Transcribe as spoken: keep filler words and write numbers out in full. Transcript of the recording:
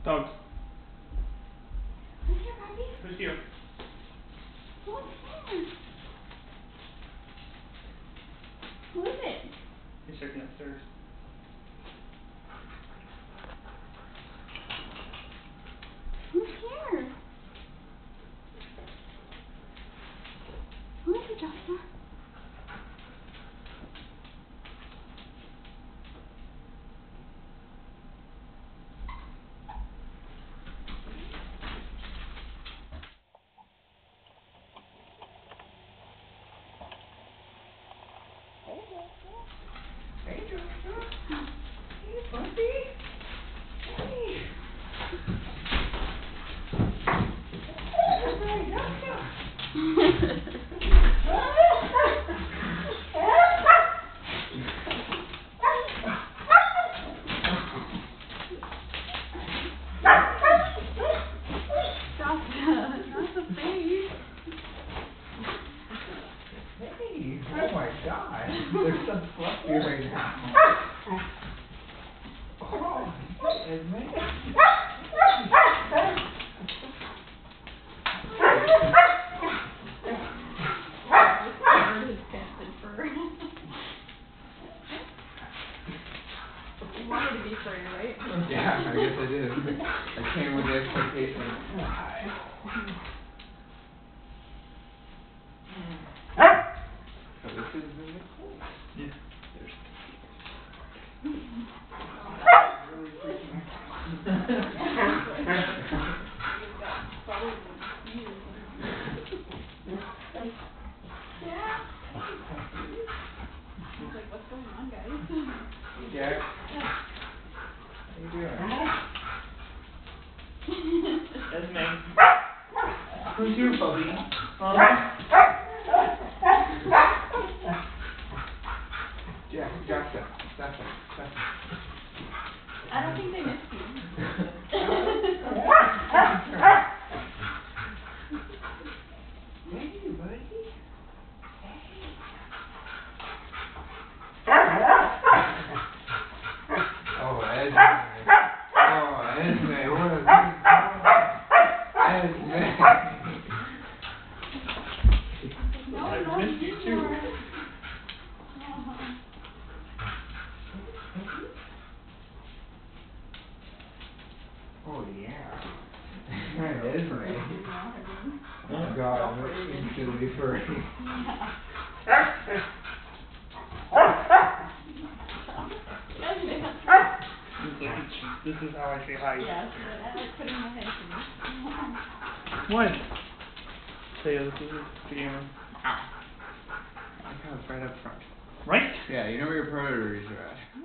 Dog. Who's here, Barbie? Who's here? Who's here? Who is it? He's checking upstairs. Who's here? Who is it, Joshua? Hey, Joshua. Hey, puppy. Hey. Hey, Joshua. Joshua, not the face. Hey, oh my God. They're so fluffy right now. Oh, isn't it? You wanted to be furry, right? Yeah, I guess I did. I came with the expectation. So this is really cool. Yeah. There's really freaking Yeah. He's like, what's going on, guys? Hey, Jack. How you doing? Esme. Who's here, puppy? Huh? Jack, Joshua. Stop it. Stop it. I don't think they missed you. Hey, buddy. Oh, Esme. Oh, Esme, what a good Esme. No, I no, missed you too. more. Oh, yeah. Esme. Oh, God, that's instantly furry. This is how I say hi. Yes, I like putting my head in. What? Say this is the camera. I like how it's right up front. Right? Yeah, you know where your predators are at.